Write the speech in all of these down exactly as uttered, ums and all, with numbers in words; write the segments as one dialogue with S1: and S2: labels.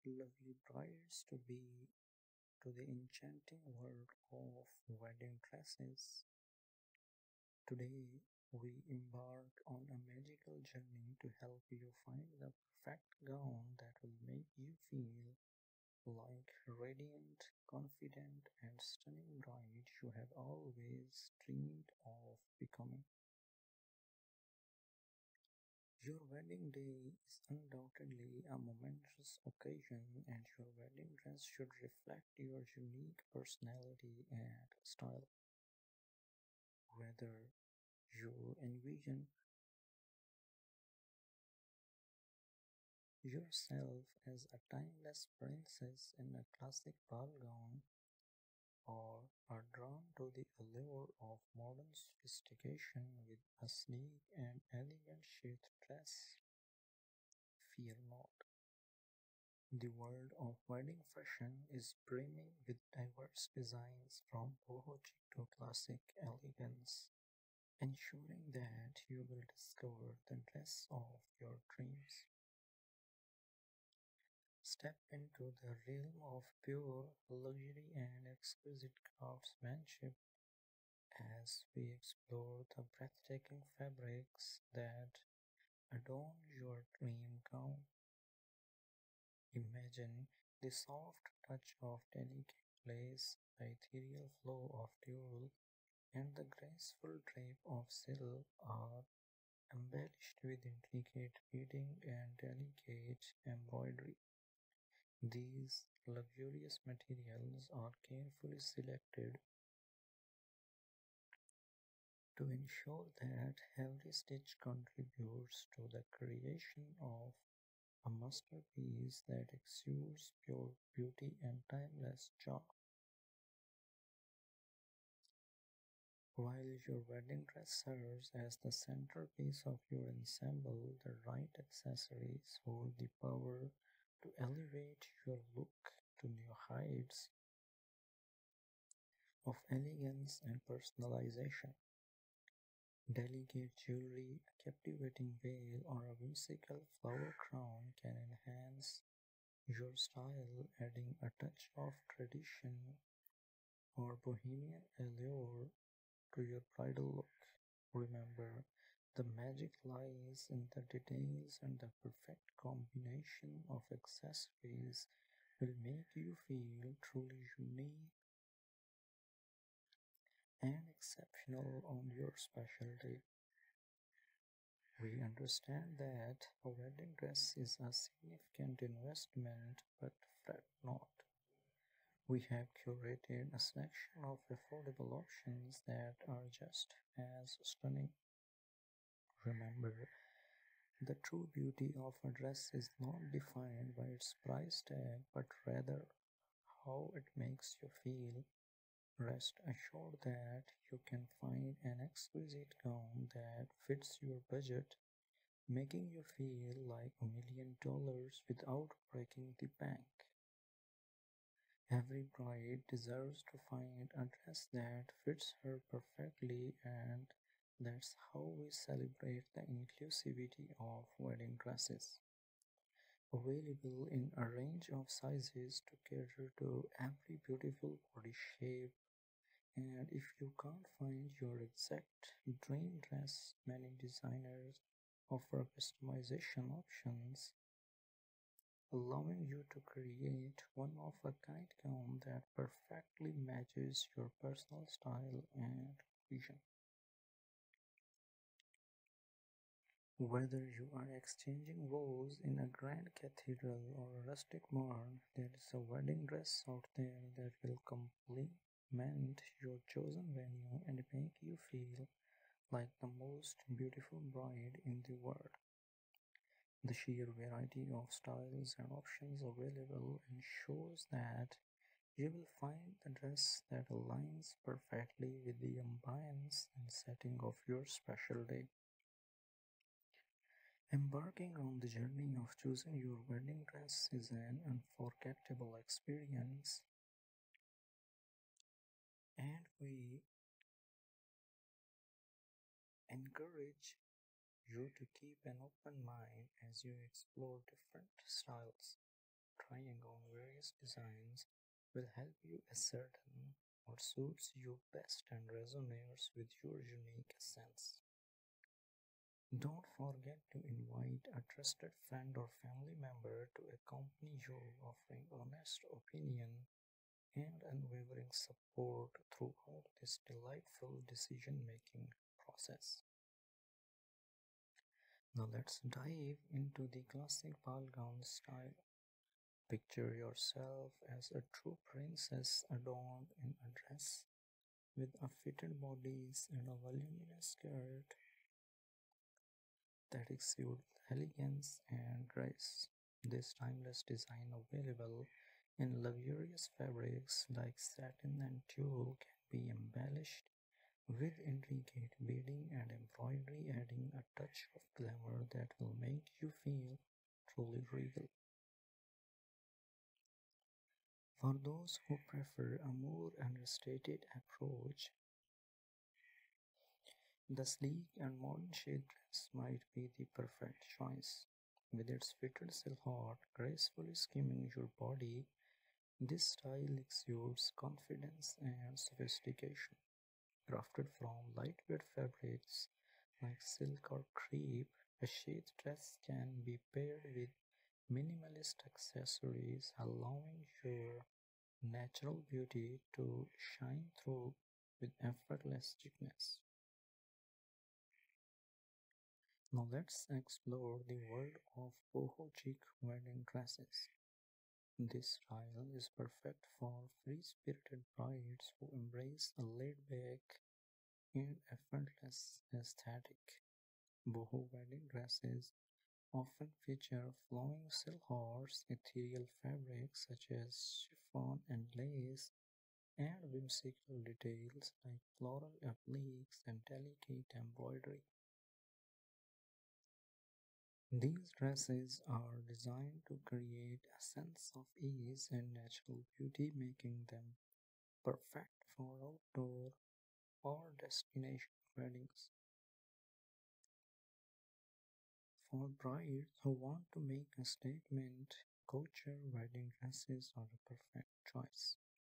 S1: lovely brides to be to the enchanting world of wedding dresses. Today, we embark on a magical journey to help you find the perfect gown that will make you feel like radiant, confident, and stunning bride you have always dreamed of becoming. Your wedding day is undoubtedly a momentous occasion, and your wedding dress should reflect your unique personality and style. Whether you envision yourself as a timeless princess in a classic ball gown, or are drawn to the allure of modern sophistication with a sleek and elegant chic dress, fear not. The world of wedding fashion is brimming with diverse designs from boho chic to classic elegance, ensuring that you will discover the dress of your dreams. Step into the realm of pure luxury and exquisite craftsmanship as we explore the breathtaking fabrics that adorn your dream gown. Imagine the soft touch of delicate lace, the ethereal flow of tulle, and the graceful drape of silk are embellished with intricate beading and delicate embroidery. These luxurious materials are carefully selected to ensure that every stitch contributes to the creation of a masterpiece that exudes pure beauty and timeless charm. While your wedding dress serves as the centerpiece of your ensemble, the right accessories hold the power to elevate your look to new heights of elegance and personalization. Delicate jewelry, a captivating veil, or a whimsical flower crown can enhance your style, adding a touch of tradition or bohemian allure to your bridal look. Remember, the magic lies in the details, and the perfect combination of accessories will make you feel truly unique and exceptional on your special day. We understand that a wedding dress is a significant investment, but fret not. We have curated a selection of affordable options that are just as stunning. Remember, the true beauty of a dress is not defined by its price tag, but rather how it makes you feel. Rest assured that you can find an exquisite gown that fits your budget, making you feel like a million dollars without breaking the bank. Every bride deserves to find a dress that fits her perfectly, and that's how we celebrate the inclusivity of wedding dresses. Available in a range of sizes to cater to every beautiful body shape. And if you can't find your exact dream dress, many designers offer customization options, allowing you to create one of a kind gown that perfectly matches your personal style and vision. Whether you are exchanging vows in a grand cathedral or a rustic barn, there is a wedding dress out there that will complement your chosen venue and make you feel like the most beautiful bride in the world. The sheer variety of styles and options available ensures that you will find the dress that aligns perfectly with the ambience and setting of your special day. Embarking on the journey of choosing your wedding dress is an unforgettable experience, and we encourage you to keep an open mind as you explore different styles. trying on various designs will help you ascertain what suits you best and resonates with your unique essence. Don't forget to invite a trusted friend or family member to accompany you, offering honest opinion and unwavering support throughout this delightful decision making process. Now let's dive into the classic ball gown style. Picture yourself as a true princess adorned in a dress with a fitted bodice and a voluminous skirt that exude elegance and grace. This timeless design, available in luxurious fabrics like satin and tulle, can be embellished with intricate beading and embroidery, adding a touch of glamour that will make you feel truly regal. For those who prefer a more understated approach, the sleek and modern shade dress might be the perfect choice. With its fitted silhouette gracefully skimming your body, this style exudes confidence and sophistication. Crafted from lightweight fabrics like silk or crepe, a shade dress can be paired with minimalist accessories, allowing your natural beauty to shine through with effortlessness. Now let's explore the world of boho chic wedding dresses. This style is perfect for free-spirited brides who embrace a laid-back and effortless aesthetic. Boho wedding dresses often feature flowing silhouettes, ethereal fabrics such as chiffon and lace, and whimsical details like floral appliques and delicate embroidery. These dresses are designed to create a sense of ease and natural beauty, making them perfect for outdoor or destination weddings. For brides who want to make a statement, couture wedding dresses are a perfect choice.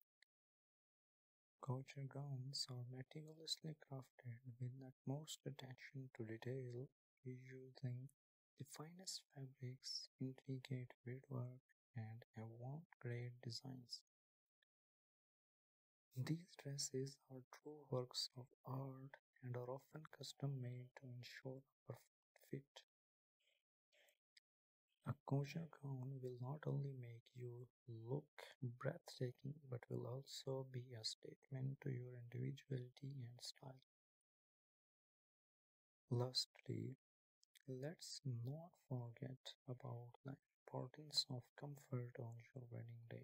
S1: Couture gowns are meticulously crafted with utmost attention to detail, using the finest fabrics, intricate beadwork, and avant-garde designs. These dresses are true works of art and are often custom-made to ensure a perfect fit. A kosher gown will not only make you look breathtaking but will also be a statement to your individuality and style. Lastly, let's not forget about the importance of comfort on your wedding day.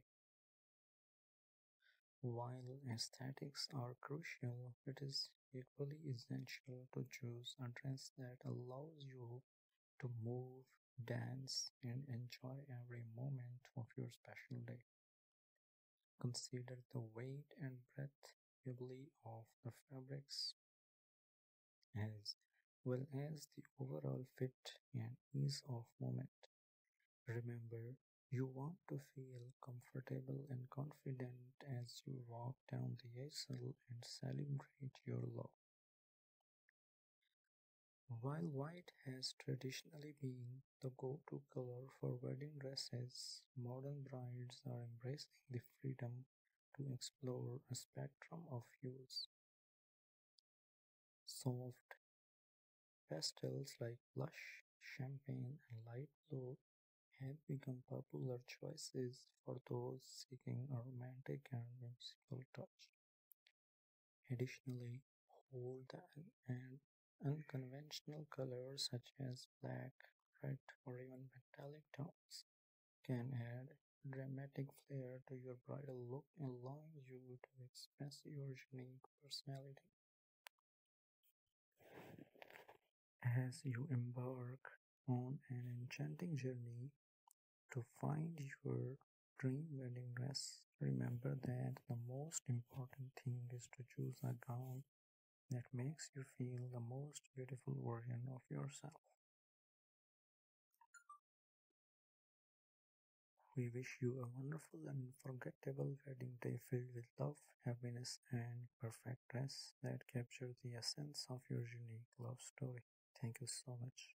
S1: While aesthetics are crucial, it is equally essential to choose a dress that allows you to move, dance, and enjoy every moment of your special day. Consider the weight and breathability of the fabrics as well as the overall fit and ease of movement. Remember, you want to feel comfortable and confident as you walk down the aisle and celebrate your love. While white has traditionally been the go-to color for wedding dresses, modern brides are embracing the freedom to explore a spectrum of hues. Soft pastels like blush, champagne, and light blue have become popular choices for those seeking a romantic and whimsical touch. Additionally, bold and unconventional colors such as black, red, or even metallic tones can add dramatic flair to your bridal look, allowing you to express your unique personality. As you embark on an enchanting journey to find your dream wedding dress, remember that the most important thing is to choose a gown that makes you feel the most beautiful version of yourself. We wish you a wonderful and unforgettable wedding day filled with love, happiness, and perfect dress that capture the essence of your unique love story. Thank you so much.